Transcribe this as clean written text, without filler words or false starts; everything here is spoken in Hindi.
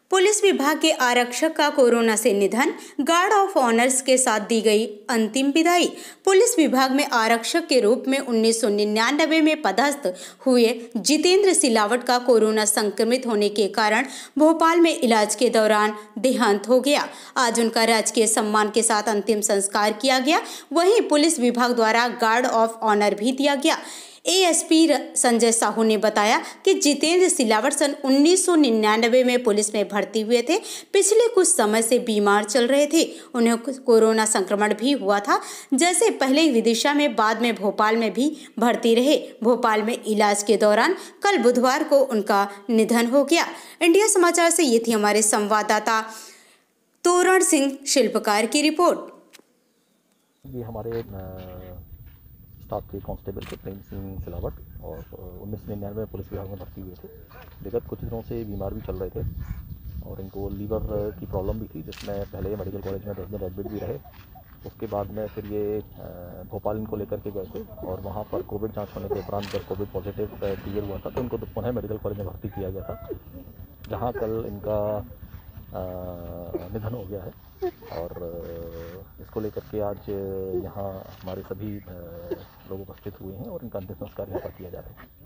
पुलिस विभाग के आरक्षक का कोरोना से निधन, गार्ड ऑफ ऑनर्स के साथ दी गई अंतिम विदाई। पुलिस विभाग में आरक्षक के रूप में 1999 में पदस्थ हुए जितेंद्र सिलावट का कोरोना संक्रमित होने के कारण भोपाल में इलाज के दौरान देहांत हो गया। आज उनका राजकीय सम्मान के साथ अंतिम संस्कार किया गया। वहीं पुलिस विभाग द्वारा गार्ड ऑफ ऑनर भी दिया गया। एएसपी संजय साहू ने बताया कि जितेंद्र सिलावट सन 1999 में पुलिस में भर्ती हुए थे। पिछले कुछ समय से बीमार चल रहे थे। उन्हें कोरोना संक्रमण भी हुआ था। जैसे पहले विदिशा में, बाद में भोपाल में भी भर्ती रहे। भोपाल में इलाज के दौरान कल बुधवार को उनका निधन हो गया। इंडिया समाचार से ये थी हमारे संवाददाता तोरण सिंह शिल्पकार की रिपोर्ट। ये हमारे स्टाफ के कांस्टेबल थे प्रेम सिंह सिलावट और 1999 में पुलिस विभाग में भर्ती हुए थे। विगत कुछ दिनों से बीमार भी चल रहे थे और इनको लीवर की प्रॉब्लम भी थी, जिसमें पहले मेडिकल कॉलेज में 10 दिन एडमिट भी रहे। उसके बाद में फिर ये भोपाल इनको लेकर के गए थे और वहाँ पर कोविड जांच होने के उपरांत जब कोविड पॉजिटिव क्लियर हुआ था तो इनको पुनः मेडिकल कॉलेज में भर्ती किया गया था, जहाँ कल इनका निधन हो गया है। और इसको लेकर के आज यहाँ हमारे सभी लोग उपस्थित हुए हैं और इनका अंतिम संस्कार यहाँ पर किया जा रहा है।